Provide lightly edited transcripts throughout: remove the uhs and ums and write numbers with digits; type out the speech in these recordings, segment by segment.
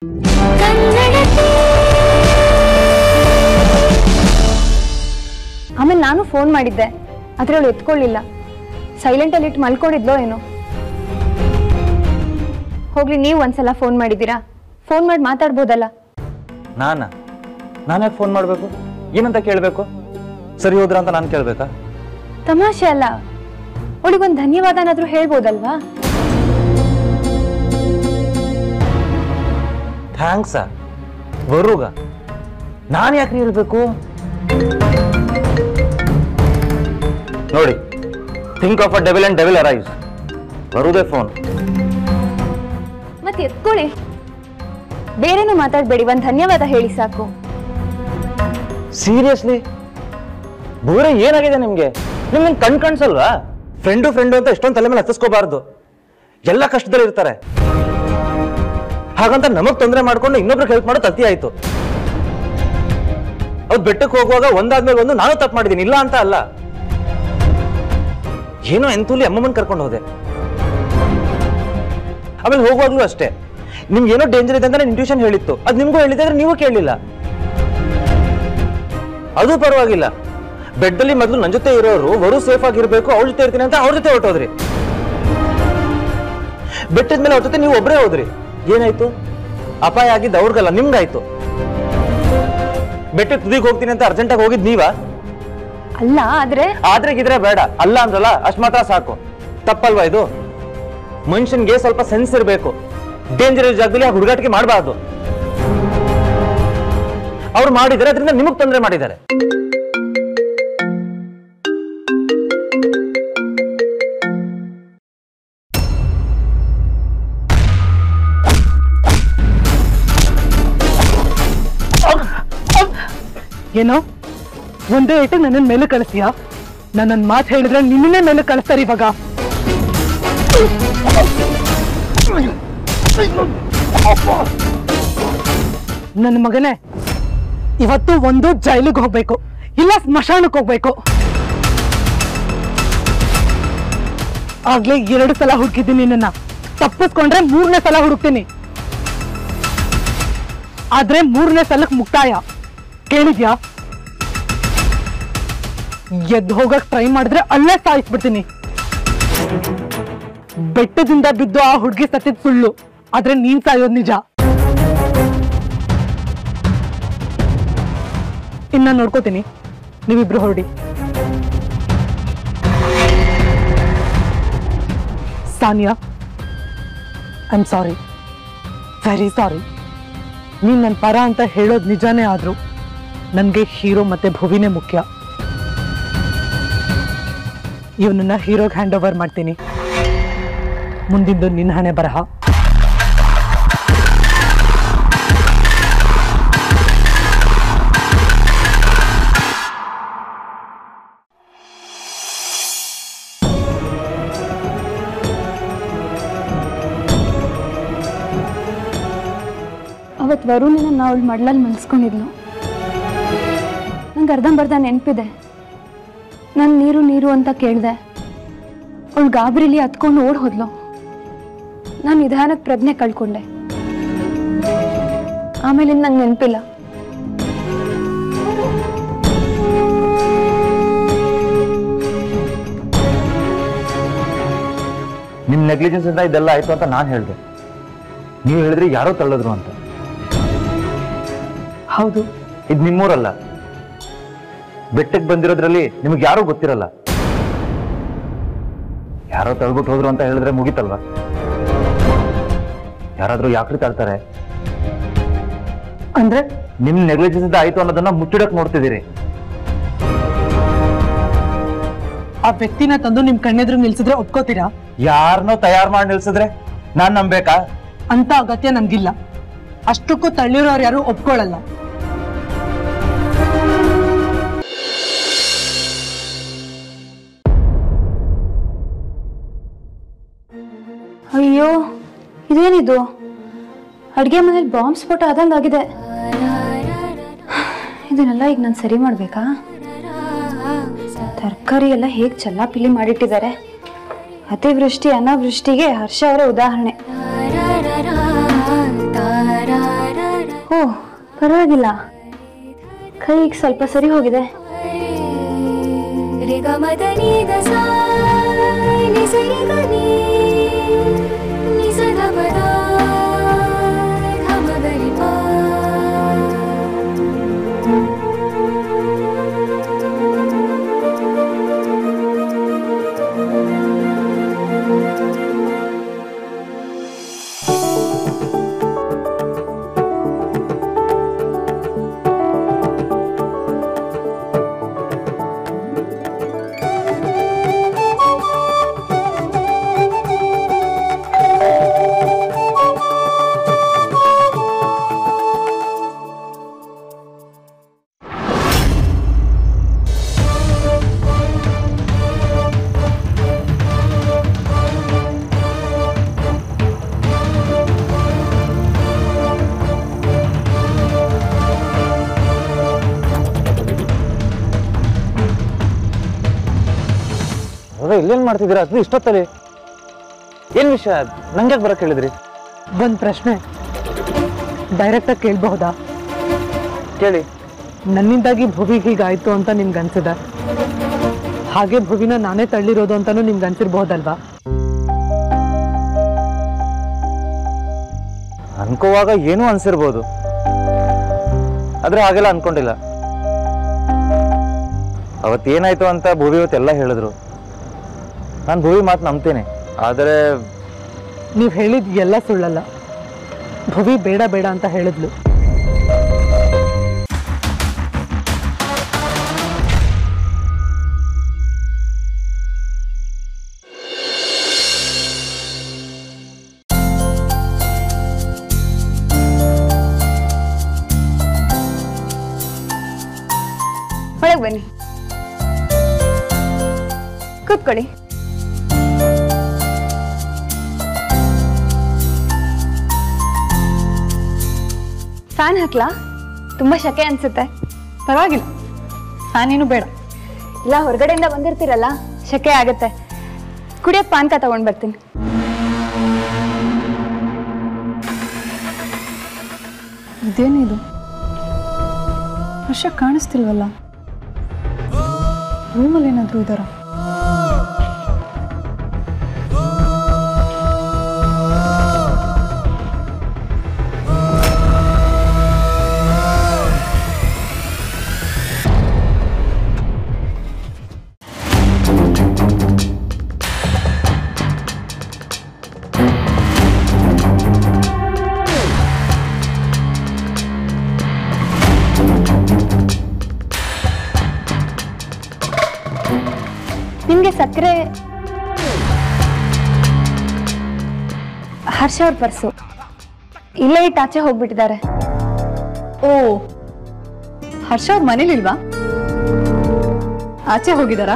ಆಮೇಲೆ ನಾನು ಫೋನ್ ಮಾಡಿದ್ದೆ, ಆದ್ರೆ ಅವಳು ಎತ್ಕೊಳ್ಳಿಲ್ಲ. ಸೈಲೆಂಟ್ ಅಲ್ಲಿ ಇಟ್ಟು ಮಲ್ಕೊಂಡಿದ್ಲೋ ಏನೋ. ಹೋಗ್ಲಿ, ನೀವು ಒಂದ್ಸಲ ಫೋನ್ ಮಾಡಿದ್ದೀರಾ, ಫೋನ್ ಮಾಡಿ ಮಾತಾಡ್ಬೋದಲ್ಲ. ನಾನೇ ಫೋನ್ ಮಾಡ್ಬೇಕು? ಏನಂತ ಕೇಳ್ಬೇಕು? ಸರಿ ಹೋದ್ರ ಅಂತ ನಾನು ಕೇಳ್ಬೇಕಾ? ತಮಾಷೆ ಅಲ್ಲ, ಅವಳಿಗೊಂದು ಧನ್ಯವಾದನಾದ್ರೂ ಹೇಳ್ಬೋದಲ್ವಾ? ಥ್ಯಾಂಕ್ಸ್ ವರುಗ, ನಾನು ಯಾಕೆ ಹೇಳ್ಬೇಕು? ನೋಡಿ, think of a devil and devil arrives. ಬರುದೇ ಫೋನ್. ಮತ್ತೆ ಎತ್ಕೊಳ್ಳಿ, ಬೇರೆನೂ ಮಾತಾಡ್ಬೇಡಿ, ಒಂದು ಧನ್ಯವಾದ ಹೇಳಿ ಸಾಕು. ಸೀರಿಯಸ್ಲಿ ಬೋರೆ, ಏನಾಗಿದೆ ನಿಮ್ಗೆ? ನಿಮ್ಗೆ ಕಣ್ಸಲ್ವಾ? ಫ್ರೆಂಡು ಅಂತ ಎಷ್ಟೊಂದು ತಲೆ ಮೇಲೆ ಹತ್ತಿಸ್ಕೋಬಾರ್ದು. ಎಲ್ಲ ಕಷ್ಟದಲ್ಲಿ ಇರ್ತಾರೆ, ಹಾಗಂತ ನಮಗ್ ತೊಂದರೆ ಮಾಡ್ಕೊಂಡು ಇನ್ನೊಬ್ರಿಗೆ ಹೆಲ್ಪ್ ಮಾಡೋದು ಅತಿ ಆಯ್ತು. ಅವ್ರು ಬೆಟ್ಟಕ್ಕೆ ಹೋಗುವಾಗ ಒಂದಾದ್ಮೇಲೆ ಒಂದು ನಾನು ತಪ್ಪು ಮಾಡಿದ್ದೀನಿ, ಇಲ್ಲ ಅಂತ ಅಲ್ಲ. ಏನೋ ಎಂತೂಲಿ ಅಮ್ಮಮ್ಮನ್ ಕರ್ಕೊಂಡು ಹೋದೆ. ಆಮೇಲೆ ಹೋಗುವಾಗ್ಲೂ ಅಷ್ಟೇ, ನಿಮ್ಗೆ ಏನೋ ಡೇಂಜರ್ ಇದೆ ಅಂತ ನಾನು ಇಂಟ್ಯೂಷನ್ ಹೇಳಿತ್ತು, ಅದು ನಿಮ್ಗೂ ಹೇಳಿದ್ರೆ ನೀವು ಕೇಳಲಿಲ್ಲ. ಅದು ಪರವಾಗಿಲ್ಲ, ಬೆಡ್ಡಲ್ಲಿ ಮೊದಲು ನನ್ನ ಜೊತೆ ಇರೋರು ವರು ಸೇಫ್ ಆಗಿರ್ಬೇಕು, ಅವ್ರ ಜೊತೆ ಇರ್ತೀನಿ ಅಂತ ಅವ್ರ ಜೊತೆ ಹೊರಟೋದ್ರಿ. ಬೆಟ್ಟದ ಮೇಲೆ ಅವ್ರ ಜೊತೆ ನೀವು ಒಬ್ಬರೇ ಹೋದ್ರಿ. ಏನಾಯ್ತು? ಅಪಾಯ ಆಗಿದ್ದು ಅವ್ರಿಗಲ್ಲ, ನಿಮ್ಗಾಯ್ತು. ಬೆಟ್ಟ ತುದಿಗೆ ಹೋಗ್ತೀನಿ ಅಂತ ಅರ್ಜೆಂಟಾಗಿ ಹೋಗಿದ್ ನೀವಾ? ಅಲ್ಲ, ಆದ್ರೆ ಗಿದ್ರೆ ಬೇಡ, ಅಲ್ಲ ಅಂದ್ರಲ್ಲ ಅಷ್ಟ್ ಮಾತ್ರ ಸಾಕು. ತಪ್ಪಲ್ವಾ ಇದು? ಮನುಷ್ಯನ್ಗೆ ಸ್ವಲ್ಪ ಸೆನ್ಸ್ ಇರಬೇಕು. ಡೇಂಜರ್ ಜಾಗದಲ್ಲಿ ಆ ಹುಡುಗಾಟಿಕೆ ಮಾಡಬಾರ್ದು. ಅವ್ರು ಮಾಡಿದ್ದಾರೆ, ಅದರಿಂದ ನಿಮಗ್ ತೊಂದರೆ ಮಾಡಿದ್ದಾರೆ. ಏನೋ ಒಂದೇ ಏಟು ನನ್ನ ಮೇಲೆ ಕಳಿಸ್ತೀಯಾ? ನನ್ನ ಮಾತು ಹೇಳಿದ್ರೆ ನಿನ್ನೇ ಮೇಲೆ ಕಳಿಸ್ತಾರೆ ಇವಾಗ. ನನ್ನ ಮಗನೇ, ಇವತ್ತು ಒಂದು ಜೈಲಿಗೆ ಹೋಗ್ಬೇಕು, ಇಲ್ಲ ಸ್ಮಶಾನಕ್ಕೆ ಹೋಗ್ಬೇಕು. ಆಗ್ಲೇ 2 ಸಲ ಹುಡುಕಿದ್ದೀನಿ, ನಿನ್ನ ತಪ್ಪಿಸ್ಕೊಂಡ್ರೆ 3ನೇ ಸಲ ಹುಡುಕ್ತೀನಿ. ಆದ್ರೆ 3ನೇ ಸಲಕ್ಕೆ ಮುಕ್ತಾಯ, ಕೇಳಿದ್ಯಾ? ಎದ್ದು ಹೋಗಕ್ ಟ್ರೈ ಮಾಡಿದ್ರೆ ಅಲ್ಲೇ ಸಾಯಿಸ್ಬಿಡ್ತೀನಿ. ಬೆಟ್ಟದಿಂದ ಬಿದ್ದು ಆ ಹುಡುಗಿ ಸತ್ತಿದ್ ಸುಳ್ಳು, ಆದ್ರೆ ನೀನ್ ಸಾಯೋದ್ ನಿಜ. ಇನ್ನ ನೋಡ್ಕೋತೀನಿ, ನೀವಿಬ್ರು ಹೊರಡಿ. Sania, I am sorry, very sorry. ನೀನ್ ನನ್ನ ಪರ ಅಂತ ಹೇಳೋದು ನಿಜಾನೇ, ಆದ್ರೂ ನನ್ಗೆ ಹೀರೋ ಮತ್ತೆ ಭುವಿನೇ ಮುಖ್ಯ. ಇವನನ್ನ ಹೀರೋಗೆ ಹ್ಯಾಂಡ್ ಓವರ್ ಮಾಡ್ತೀನಿ. ಮುಂದಿಂದು ನಿನ್ನ ಹಣೆ ಬರಹ. ಅವತ್ತು ವರುಣನ ಅವಳು ಮಡ್ಲಲ್ಲಿ ಮಲ್ಸ್ಕೊಂಡಿದ್ಲು. ನಂಗೆ ಅರ್ಧಂಬರ್ಧ ನೆನಪಿದೆ. ನಾನು ನೀರು ಅಂತ ಕೇಳಿದೆ, ಅವಳು ಗಾಬರಿಲಿ ಹತ್ಕೊಂಡು ಓಡ್ ಹೋದ್ಲು. ನಾನು ನಿಧಾನಕ್ಕೆ ಪ್ರಜ್ಞೆ ಕಳ್ಕೊಂಡೆ. ಆಮೇಲೆ ನಂಗೆ ನೆನಪಿಲ್ಲ. ನಿಮ್ ನೆಗ್ಲಿಜೆನ್ಸ್ ಇಂದ ಇದೆಲ್ಲ ಆಯ್ತು ಅಂತ ನಾನು ಹೇಳಿದೆ, ನೀವು ಹೇಳಿದ್ರಿ ಯಾರೋ ತಳ್ಳಿದ್ರು ಅಂತ. ಹೌದು, ಇದು ನಿಮ್ಮೂರಲ್ಲ. ಬೆಟ್ಟಕ್ಕೆ ಬಂದಿರೋದ್ರಲ್ಲಿ ನಿಮ್ಗೆ ಯಾರೂ ಗೊತ್ತಿರಲ್ಲ. ಯಾರೋ ತಳ್ಬಿಟ್ಟು ಹೋದ್ರು ಅಂತ ಹೇಳಿದ್ರೆ ಮುಗಿತಲ್ವಾ? ಯಾರಾದ್ರೂ ಯಾಕ್ರಿ ತಳ್ತಾರೆ? ಅಂದ್ರೆ ನಿಮ್ ನೆಗ್ಲಿಜೆನ್ಸ್ ಆಯ್ತು ಅನ್ನೋದನ್ನ ಮುಚ್ಚಿಡಕ್ ನೋಡ್ತಿದ್ದೀರಿ. ಆ ವ್ಯಕ್ತಿನ ತಂದು ನಿಮ್ ಕಣ್ಣೆದ್ರು ನಿಲ್ಸಿದ್ರೆ ಒಪ್ಕೋತೀರಾ? ಯಾರನ್ನೋ ತಯಾರು ಮಾಡಿ ನಿಲ್ಸಿದ್ರೆ ನಾನ್ ನಂಬೇಕಾ? ಅಂತ ಅಗತ್ಯ ನನ್ಗಿಲ್ಲ. ಅಷ್ಟಕ್ಕೂ ತಳ್ಳಿರೋರು ಯಾರು ಒಪ್ಕೊಳ್ಳಲ್ಲ. ಅಯ್ಯೋ, ಇದೇನಿದು? ಅಡುಗೆ ಮನೇಲಿ ಬಾಂಬ್ ಸ್ಫೋಟ ಆದಂಗಾಗಿದೆ. ಇದನ್ನೆಲ್ಲ ಈಗ ನಾನು ಸರಿ ಮಾಡ್ಬೇಕಾ? ತರಕಾರಿ ಎಲ್ಲ ಹೇಗೆ ಚಲ್ಲಾಪಿಲ್ಲಿ ಮಾಡಿಟ್ಟಿದ್ದಾರೆ. ಅತಿವೃಷ್ಟಿ ಅನಾವೃಷ್ಟಿಗೆ ಹರ್ಷ ಅವರೇ ಉದಾಹರಣೆ. ಪರವಾಗಿಲ್ಲ, ಕೈ ಈಗ ಸ್ವಲ್ಪ ಸರಿ ಹೋಗಿದೆ. ಇಲ್ಲೇನ್ ಮಾಡ್ತಿದ್ದೀರಾ? ಅದು ಇಷ್ಟೊತ್ತಲ್ಲಿ ಏನ್ ವಿಷಯ? ನಂಗೆ ಬರಕ್ ಹೇಳಿದ್ರಿ? ಒಂದ್ ಪ್ರಶ್ನೆ ಡೈರೆಕ್ಟ್ ಆಗಿ ಕೇಳಬಹುದಾ? ಕೇಳಿ. ನನ್ನಿಂದಾಗಿ ಭುವಿಗೆ ಹೀಗಾಯ್ತು ಅಂತ ನಿಮ್ಗೆ ಅನ್ಸಿದೆ, ಹಾಗೆ ಭುವಿನ ನಾನೇ ತಳ್ಳಿರೋದು ಅಂತಾನು ನಿಮ್ಗೆ ಅನ್ಸಿರ್ಬಹುದಲ್ವಾ? ಅನ್ಕೋವಾಗ ಏನೂ ಅನ್ಸಿರ್ಬೋದು, ಆದ್ರೆ ಹಾಗೆಲ್ಲ ಅನ್ಕೊಂಡಿಲ್ಲ. ಅವತ್ತೇನಾಯ್ತು ಅಂತ ಭುವಿ ಇವತ್ತೆಲ್ಲ ಹೇಳಿದ್ರು. ನಾನು ಭುವಿ ಮಾತು ನಂಬ್ತೇನೆ, ಆದರೆ ನೀವು ಹೇಳಿದ್ ಎಲ್ಲ ಸುಳ್ಳಲ್ಲ. ಭುವಿ ಬೇಡ ಬೇಡ ಅಂತ ಹೇಳಿದ್ಲು. ಒಳಗೆ ಬನ್ನಿ, ಕೂತ್ಕೊಳ್ಳಿ. ಫ್ಯಾನ್ ಹಾಕ್ಲಾ? ತುಂಬಾ ಶಕೆ ಅನ್ಸುತ್ತೆ. ಪರವಾಗಿಲ್ಲ, ಫ್ಯಾನ್ ಏನು ಬೇಡ. ಇಲ್ಲ, ಹೊರಗಡೆಯಿಂದ ಬಂದಿರ್ತೀರಲ್ಲ, ಶಕೆ ಆಗತ್ತೆ. ಕುಡಿಯಕ್ ಪಾನ್ಕ ತಗೊಂಡ್ ಬರ್ತೀನಿ. ಇದೇನಿದು? ಹರ್ಷ ಕಾಣಿಸ್ತಿಲ್ವಲ್ಲ. ರೂಮಲ್ಲಿ ಏನಾದರೂ ಇದ್ದಾರ? ನಿಮ್ಗೆ ಸಕ್ಕರೆ? ಹರ್ಷ ಅವ್ರ ಪರ್ಸು ಇಲ್ಲೇ ಇಟ್ಟು ಆಚೆ ಹೋಗ್ಬಿಟ್ಟಿದ್ದಾರೆ. ಓ, ಹರ್ಷ ಅವ್ರ ಮನೇಲಿಲ್ವಾ? ಆಚೆ ಹೋಗಿದಾರಾ?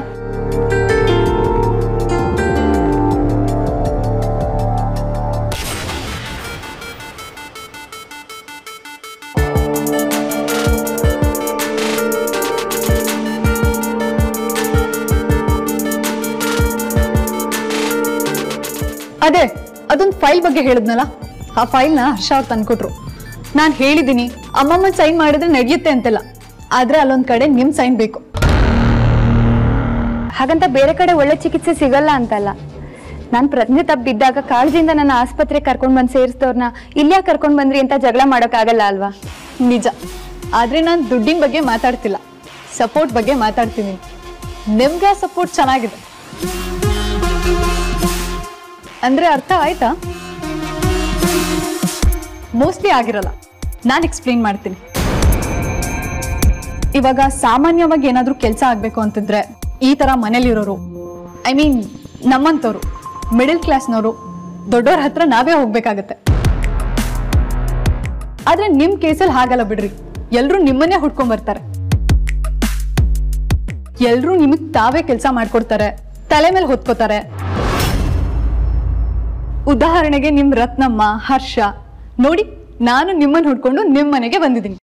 ಅದೇ ಅದೊಂದು ಫೈಲ್ ಬಗ್ಗೆ ಹೇಳಿದ್ನಲ್ಲ, ಆ ಫೈಲ್ನ ಹರ್ಷ ಅವ್ರು ತಂದ್ಕೊಟ್ರು. ನಾನು ಹೇಳಿದ್ದೀನಿ ಅಮ್ಮಮ್ಮನ ಸೈನ್ ಮಾಡಿದ್ರೆ ನಡೆಯುತ್ತೆ ಅಂತೆಲ್ಲ, ಆದ್ರೆ ಅಲ್ಲೊಂದ್ ಕಡೆ ನಿಮ್ ಸೈನ್ ಬೇಕು. ಹಾಗಂತ ಬೇರೆ ಕಡೆ ಒಳ್ಳೆ ಚಿಕಿತ್ಸೆ ಸಿಗಲ್ಲ ಅಂತಲ್ಲ. ನಾನು ಪ್ರಜ್ಞೆ ತಪ್ಪಿದ್ದಾಗ ಕಾಳಜಿಯಿಂದ ನನ್ನ ಆಸ್ಪತ್ರೆಗೆ ಕರ್ಕೊಂಡ್ ಬಂದು ಸೇರಿಸಿದವ್ರನ್ನ ಇಲ್ಲೇ ಕರ್ಕೊಂಡ್ ಬಂದ್ರಿ ಅಂತ ಜಗಳ ಮಾಡೋಕ್ಕಾಗಲ್ಲ ಅಲ್ವಾ? ನಿಜ, ಆದ್ರೆ ನಾನು ದುಡ್ಡಿನ ಬಗ್ಗೆ ಮಾತಾಡ್ತಿಲ್ಲ, ಸಪೋರ್ಟ್ ಬಗ್ಗೆ ಮಾತಾಡ್ತೀನಿ. ನಿಮ್ಗೆ ಆ ಸಪೋರ್ಟ್ ಚೆನ್ನಾಗಿದೆ ಅಂದ್ರೆ ಅರ್ಥ ಆಯ್ತಾ? ಮೋಸ್ಟ್ಲಿ ಆಗಿರಲ್ಲ, ನಾನು ಎಕ್ಸ್ಪ್ಲೇನ್ ಮಾಡ್ತೀನಿ. ಇವಾಗ ಸಾಮಾನ್ಯವಾಗಿ ಏನಾದ್ರೂ ಕೆಲಸ ಆಗ್ಬೇಕು ಅಂತಿದ್ರೆ ಈ ತರ ಮನೇಲಿರೋರು, ಐ ಮೀನ್ ನಮ್ಮಂತವ್ರು, ಮಿಡಲ್ ಕ್ಲಾಸ್ನವರು, ದೊಡ್ಡವ್ರ ಹತ್ರ ನಾವೇ ಹೋಗ್ಬೇಕಾಗತ್ತೆ. ಆದ್ರೆ ನಿಮ್ ಕೇಸಲ್ಲಿ ಹಾಗಲ್ಲ ಬಿಡ್ರಿ, ಎಲ್ರು ನಿಮ್ಮನ್ನೇ ಹುಡ್ಕೊಂಡ್ ಬರ್ತಾರೆ. ಎಲ್ರು ನಿಮಗ್ ತಾವೇ ಕೆಲಸ ಮಾಡ್ಕೊಡ್ತಾರೆ, ತಲೆ ಮೇಲೆ ಹೊತ್ಕೋತಾರೆ. ಉದಾಹರಣೆಗೆ ನಿಮ್ ರತ್ನಮ್ಮ, ಹರ್ಷ ನೋಡಿ, ನಾನು ನಿಮ್ಮನ್ನ ಹುಡ್ಕೊಂಡು ನಿಮ್ ಮನೆಗೆ ಬಂದಿದ್ದೀನಿ.